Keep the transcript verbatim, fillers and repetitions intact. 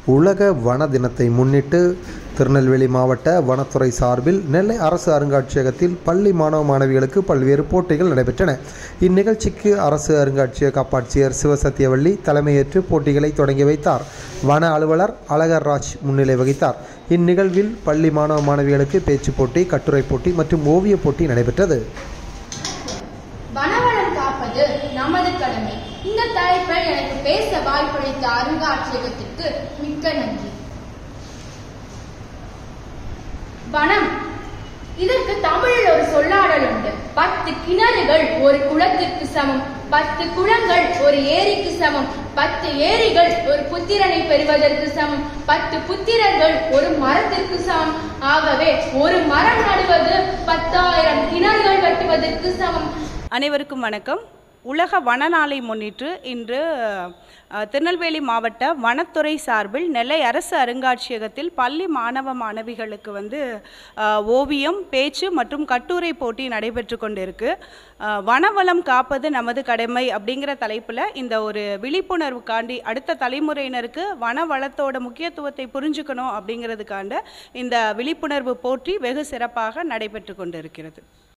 உலக வன தினத்தை முன்னிட்டு திருநெல்வேலி மாவட்ட வனத்துறை சார்பில் நெல்லை அரசு அருங்காட்சியகத்தில் பள்ளி மாணவ மாணவிகளுக்கு பல்வேறு போட்டிகள் நடைபெற்றன. இந்நிகழ்ச்சிக்கு அரசு அருங்காட்சியக காப்பாட்சியர் சிவசத்தியவள்ளி தலைமையேற்று போட்டிகளை தொடங்கி வைத்தார். வன அலுவலர் அழகர்ராஜ் முன்னிலை வகித்தார். இந்நிகழ்வில் பள்ளி மாணவ மாணவிகளுக்கு பேச்சு போட்டி, கட்டுரை போட்டி மற்றும் ஓவிய போட்டி நடைபெற்றது. வனவளம் காப்பது நமது கடமை. இந்த தலைப்பில் எனக்கு பேச வாய்ப்பளித்த அருங்காட்சியகத்திற்கு மிக்க நன்றி. வனம், இதற்கு தமிழில் ஒரு சொல்லாடல் உண்டு. பத்து கிணறுகள் ஒரு குளத்திற்கு சமம், பத்து குளங்கள் ஒரு ஏரிக்கு சமம், பத்து ஏரிகள் ஒரு புத்திரனை பெறுவதற்கு சமம், பத்து புத்திரர்கள் ஒரு மரத்திற்கு சமம். ஆகவே ஒரு மரம் நடுவது பத்தாயிரம் கிணறுகள் வெட்டுவதற்கு சமம். அனைவருக்கும் வணக்கம். உலக வன நாளை முன்னிட்டு இன்று திருநெல்வேலி மாவட்ட வனத்துறை சார்பில் நெல்லை அரசு அருங்காட்சியகத்தில் பள்ளி மாணவ மாணவிகளுக்கு வந்து ஓவியம், பேச்சு மற்றும் கட்டுரை போட்டி நடைபெற்று கொண்டிருக்கு. வனவளம் காப்பது நமது கடமை அப்படிங்கிற தலைப்பில் இந்த ஒரு விழிப்புணர்வுக்காண்டி அடுத்த தலைமுறையினருக்கு வனவளத்தோட முக்கியத்துவத்தை புரிஞ்சுக்கணும் அப்படிங்கிறதுக்காண்ட இந்த விழிப்புணர்வு போட்டி வெகு சிறப்பாக நடைபெற்று கொண்டிருக்கிறது.